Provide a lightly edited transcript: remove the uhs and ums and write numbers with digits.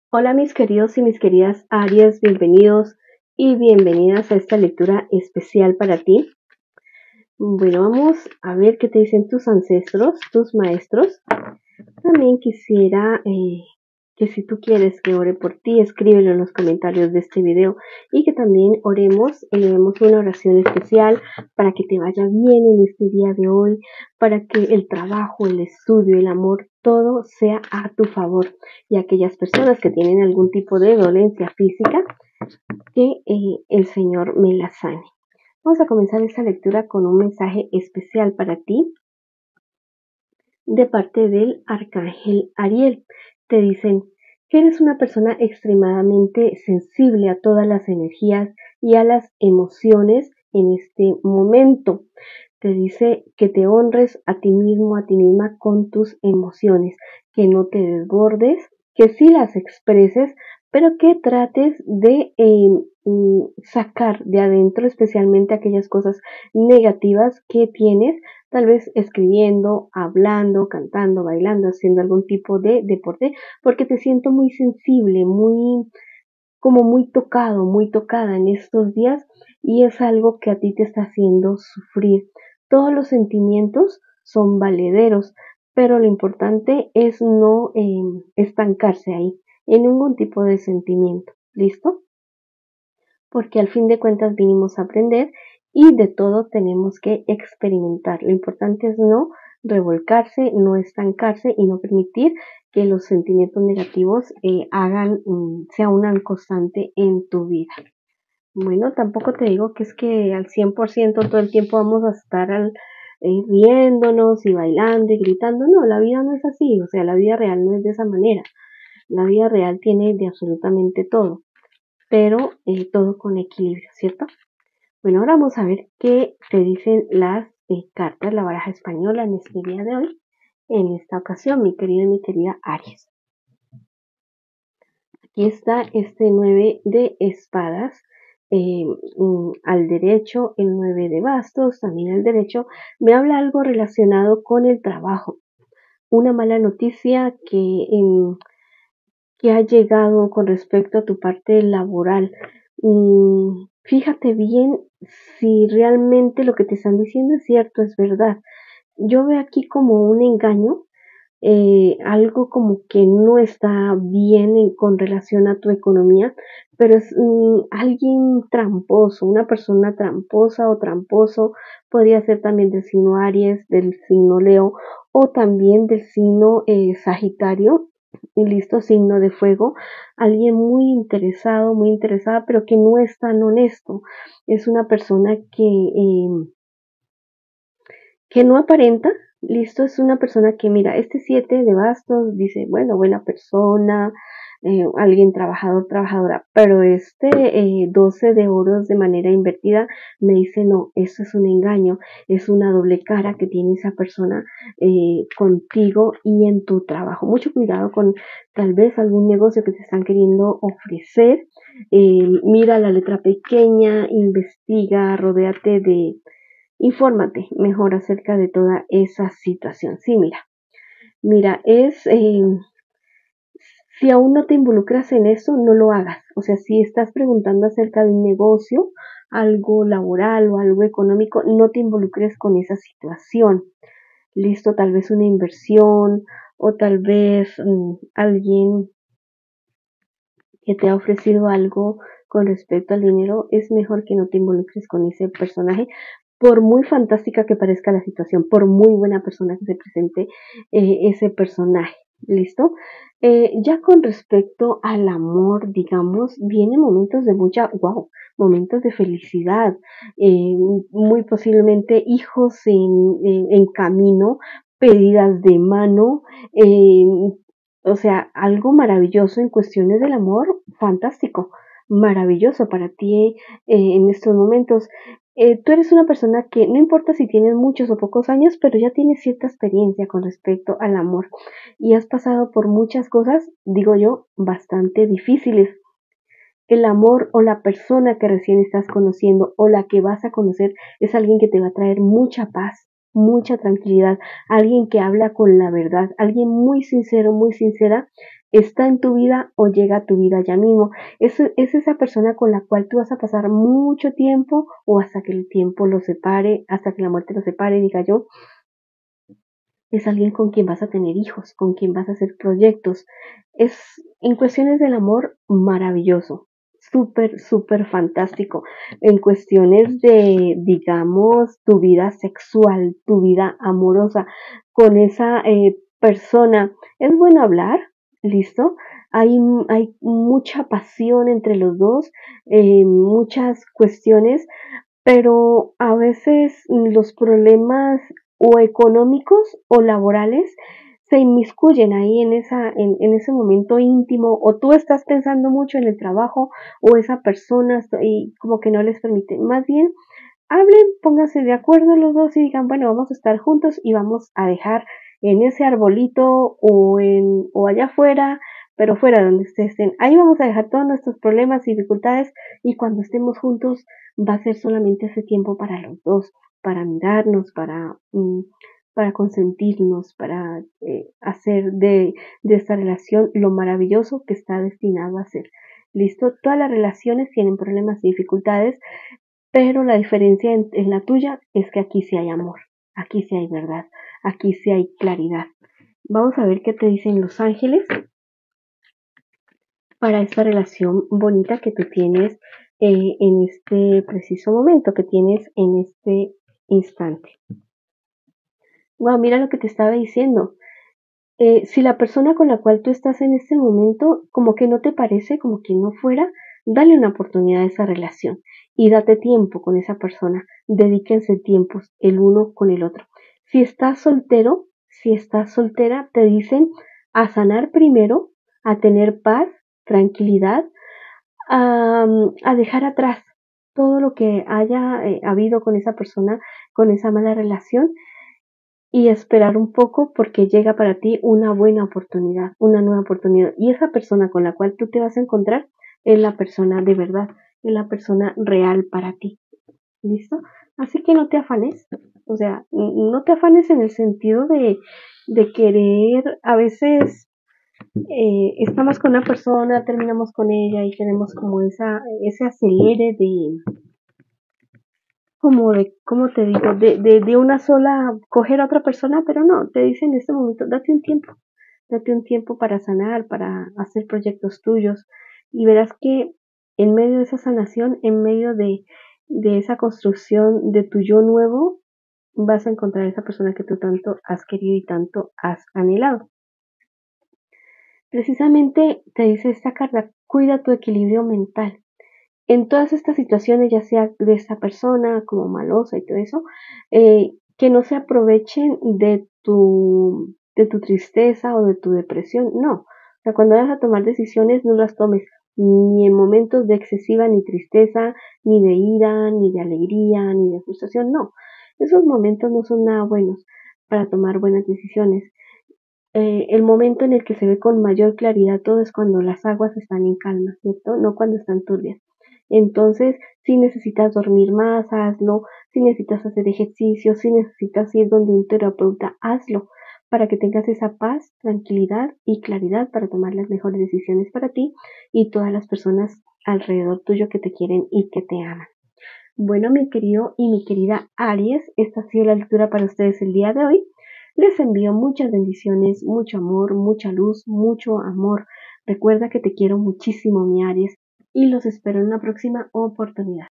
Hola mis queridos y mis queridas Aries, bienvenidos y bienvenidas a esta lectura especial para ti. Bueno, vamos a ver qué te dicen tus ancestros, tus maestros. También quisiera que si tú quieres que ore por ti, escríbelo en los comentarios de este video y que también oremos, elevemos una oración especial para que te vaya bien en este día de hoy, para que el trabajo, el estudio, el amor, todo sea a tu favor. Y aquellas personas que tienen algún tipo de dolencia física, que el Señor me la sane. Vamos a comenzar esta lectura con un mensaje especial para ti de parte del arcángel Ariel. Te dicen que eres una persona extremadamente sensible a todas las energías y a las emociones en este momento. Te dice que te honres a ti mismo, a ti misma con tus emociones, que no te desbordes, que sí las expreses, pero que trates de sacar de adentro especialmente aquellas cosas negativas que tienes, tal vez escribiendo, hablando, cantando, bailando, haciendo algún tipo de deporte, porque te siento muy sensible, como muy tocado, muy tocada en estos días y es algo que a ti te está haciendo sufrir. Todos los sentimientos son valederos, pero lo importante es no estancarse ahí en ningún tipo de sentimiento. ¿Listo? Porque al fin de cuentas vinimos a aprender y de todo tenemos que experimentar. Lo importante es no revolcarse, no estancarse y no permitir que los sentimientos negativos sea una constante en tu vida. Bueno, tampoco te digo que es que al 100% todo el tiempo vamos a estar riéndonos y bailando y gritando. No, la vida no es así, o sea, la vida real no es de esa manera. La vida real tiene de absolutamente todo, pero todo con equilibrio, ¿cierto? Bueno, ahora vamos a ver qué te dicen las cartas, la baraja española en este día de hoy, en esta ocasión, mi querido y mi querida Aries. Aquí está este 9 de espadas, al derecho el 9 de bastos, también al derecho, me habla algo relacionado con el trabajo. Una mala noticia que ha llegado con respecto a tu parte laboral. Fíjate bien si realmente lo que te están diciendo es cierto, es verdad. Yo veo aquí como un engaño, algo como que no está bien con relación a tu economía, pero es alguien tramposo, una persona tramposa o tramposo, podría ser también del signo Aries, del signo Leo o también del signo Sagitario, y listo, signo de fuego, alguien muy interesado, muy interesada, pero que no es tan honesto, es una persona que no aparenta. Listo, es una persona que mira, este 7 de bastos dice, bueno, buena persona, alguien trabajador, trabajadora, pero este 12 de oros de manera invertida me dice, no, eso es un engaño, es una doble cara que tiene esa persona contigo y en tu trabajo. Mucho cuidado con tal vez algún negocio que te están queriendo ofrecer. Mira la letra pequeña, investiga, rodéate infórmate mejor acerca de toda esa situación. Sí, mira, si aún no te involucras en eso, no lo hagas. O sea, si estás preguntando acerca de un negocio, algo laboral o algo económico, no te involucres con esa situación. Listo, tal vez una inversión o tal vez alguien que te ha ofrecido algo con respecto al dinero, es mejor que no te involucres con ese personaje, por muy fantástica que parezca la situación, por muy buena persona que se presente ese personaje. ¿Listo? Ya con respecto al amor, digamos, vienen momentos de momentos de felicidad, muy posiblemente hijos en camino, pedidas de mano, o sea, algo maravilloso en cuestiones del amor, fantástico, maravilloso para ti en estos momentos. Tú eres una persona que no importa si tienes muchos o pocos años, pero ya tienes cierta experiencia con respecto al amor y has pasado por muchas cosas, digo yo, bastante difíciles. El amor o la persona que recién estás conociendo o la que vas a conocer es alguien que te va a traer mucha paz, mucha tranquilidad, alguien que habla con la verdad, alguien muy sincero, muy sincera está en tu vida o llega a tu vida ya mismo. Es esa persona con la cual tú vas a pasar mucho tiempo o hasta que el tiempo lo separe, hasta que la muerte lo separe, diga yo. Es alguien con quien vas a tener hijos, con quien vas a hacer proyectos. Es en cuestiones del amor maravilloso, súper, súper fantástico. En cuestiones de, digamos, tu vida sexual, tu vida amorosa con esa persona, es bueno hablar, listo. Hay mucha pasión entre los dos, muchas cuestiones, pero a veces los problemas o económicos o laborales se inmiscuyen ahí en ese momento íntimo, o tú estás pensando mucho en el trabajo o esa persona y como que no les permite. Más bien, hablen, pónganse de acuerdo los dos y digan, bueno, vamos a estar juntos y vamos a dejar en ese arbolito o allá afuera, pero fuera donde ustedes estén. Ahí vamos a dejar todos nuestros problemas y dificultades, y cuando estemos juntos va a ser solamente ese tiempo para los dos, para mirarnos, para consentirnos, para hacer de esta relación lo maravilloso que está destinado a ser. ¿Listo? Todas las relaciones tienen problemas y dificultades, pero la diferencia en la tuya es que aquí sí hay amor, aquí sí hay verdad, aquí sí hay claridad. Vamos a ver qué te dicen los ángeles para esta relación bonita que tú tienes en este preciso momento, que tienes en este instante. Wow, mira lo que te estaba diciendo. Si la persona con la cual tú estás en este momento como que no te parece, como que no fuera, dale una oportunidad a esa relación y date tiempo con esa persona. Dedíquense tiempos el uno con el otro. Si estás soltero, si estás soltera, te dicen a sanar primero, a tener paz, tranquilidad, a dejar atrás todo lo que haya habido con esa persona, con esa mala relación, y esperar un poco porque llega para ti una buena oportunidad, una nueva oportunidad. Y esa persona con la cual tú te vas a encontrar es la persona de verdad, es la persona real para ti. ¿Listo? Así que no te afanes, o sea, no te afanes en el sentido de querer, a veces estamos con una persona, terminamos con ella y tenemos como ese acelere ¿cómo te digo? De una sola coger a otra persona, pero no, te dicen en este momento, date un tiempo para sanar, para hacer proyectos tuyos, y verás que en medio de esa sanación, en medio de esa construcción de tu yo nuevo, vas a encontrar esa persona que tú tanto has querido y tanto has anhelado. Precisamente te dice esta carta, cuida tu equilibrio mental. En todas estas situaciones, ya sea de esta persona como malosa y todo eso, que no se aprovechen de tu tristeza o de tu depresión, no. O sea, cuando vas a tomar decisiones, no las tomes ni en momentos de excesiva ni tristeza, ni de ira, ni de alegría, ni de frustración, no. Esos momentos no son nada buenos para tomar buenas decisiones. El momento en el que se ve con mayor claridad todo es cuando las aguas están en calma, ¿cierto? No cuando están turbias. Entonces, si necesitas dormir más, hazlo. Si necesitas hacer ejercicio, si necesitas ir donde un terapeuta, hazlo, para que tengas esa paz, tranquilidad y claridad para tomar las mejores decisiones para ti y todas las personas alrededor tuyo que te quieren y que te aman. Bueno, mi querido y mi querida Aries, esta ha sido la lectura para ustedes el día de hoy. Les envío muchas bendiciones, mucho amor, mucha luz, mucho amor. Recuerda que te quiero muchísimo, mi Aries, y los espero en una próxima oportunidad.